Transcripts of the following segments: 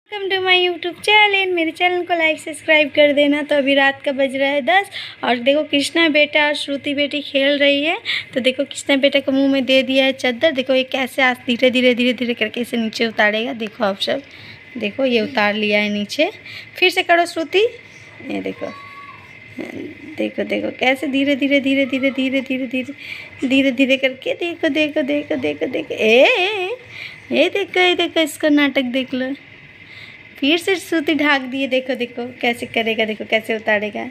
Welcome to my YouTube channel. मेरे channel को like subscribe कर देना। तो अभी रात का बज रहा है 10 और देखो कृष्णा बेटा और श्रुति बेटी खेल रही है। तो देखो कृष्णा बेटा को मुंह में दे दिया है चादर। देखो ये कैसे आज धीरे धीरे धीरे धीरे करके इसे नीचे उतारेगा। देखो आप सब देखो ये उतार लिया है नीचे। फिर से करो श्रुति। ये देखो देखो देखो कैसे धीरे धीरे धीरे धीरे धीरे धीरे धीरे धीरे धीरे करके देखो देखो देखो देखो देखो ये देखो ये देखो इसका नाटक देख लो। फिर से सूती ढाक दिए। देखो देखो कैसे करेगा। देखो कैसे उतारेगा।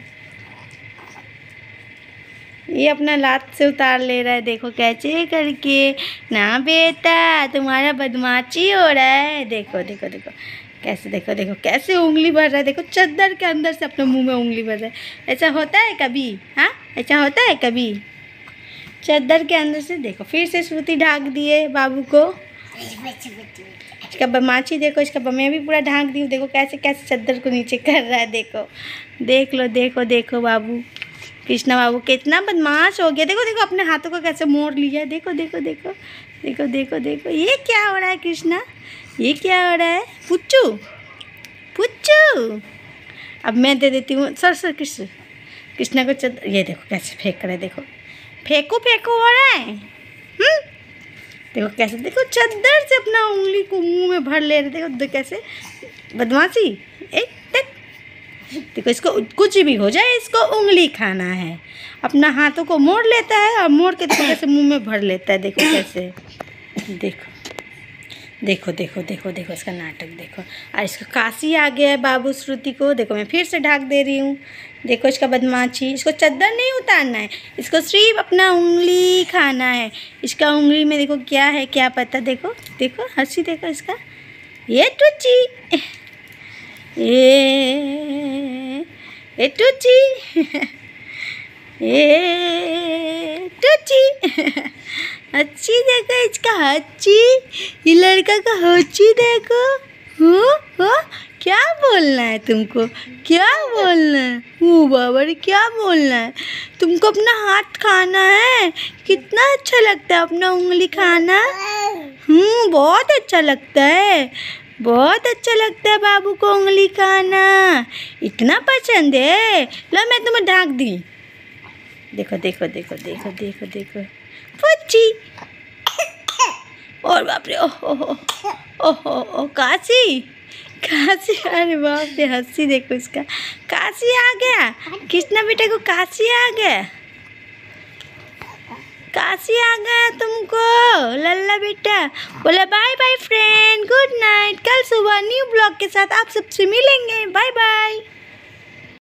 ये अपना लात से उतार ले रहा है। देखो कैसे करके। ना बेटा तुम्हारा बदमाशी हो रहा है। देखो देखो देखो कैसे। देखो देखो कैसे उंगली भर रहा है। देखो चादर के अंदर से अपने मुंह में उंगली भर रहा है। ऐसा होता है कभी? हाँ ऐसा होता है कभी? चादर के अंदर से। देखो फिर से श्रुति ढाक दिए बाबू को। इसका बदमाशी देखो। इसका मैं भी पूरा ढाक दी हूँ। देखो कैसे कैसे चादर को नीचे कर रहा है। देखो देख लो। देखो देखो बाबू कृष्णा बाबू कितना बदमाश हो गया। देखो देखो अपने हाथों को कैसे मोड़ लिया है। देखो देखो देखो देखो देखो देखो ये क्या हो रहा है कृष्णा? ये क्या हो रहा है? पुच्चू पुच्चू। अब मैं दे देती हूँ सर कृष्णा को चादर। ये देखो कैसे फेंक रहा है। देखो फेंको फेंको हो रहा है। देखो कैसे। देखो चादर से अपना उंगली को मुंह में भर ले रहे। देखो कैसे बदमाशी। एक तक देखो इसको कुछ भी हो जाए इसको उंगली खाना है। अपना हाथों को मोड़ लेता है और मोड़ के देखो कैसे मुंह में भर लेता है। देखो कैसे। देखो देखो देखो देखो देखो इसका नाटक देखो। और इसका काशी आ गया है बाबू श्रुति को। देखो मैं फिर से ढाक दे रही हूँ। देखो इसका बदमाशी। इसको चादर नहीं उतारना है। इसको सिर्फ अपना उंगली खाना है। इसका उंगली में देखो क्या है क्या पता। देखो देखो हंसी देखो इसका। ये टूची ये टूची ये टूची। अच्छी देखो इसका हच्ची। ये लड़का का हच्ची देखो। हो क्या बोलना है तुमको? क्या बोलना है? बाबा रे क्या बोलना है? तुमको अपना हाथ खाना है। कितना अच्छा लगता है अपना उंगली खाना। बहुत अच्छा लगता है। बहुत अच्छा लगता है बाबू को उंगली खाना। इतना पसंद है। लो मैं तुम्हें ढाक दी। देखो देखो देखो देखो देखो देखो पुच्ची। और बाप रे ओहो ओहो काशी काशी। अरे बाप रे हंसी देखो इसका। काशी आ गया कृष्णा बेटे को। काशी आ गया। काशी आ गया तुमको लल्ला बेटा। बोला bye bye friend good night. कल सुबह न्यू ब्लॉग के साथ आप सबसे मिलेंगे। Bye bye.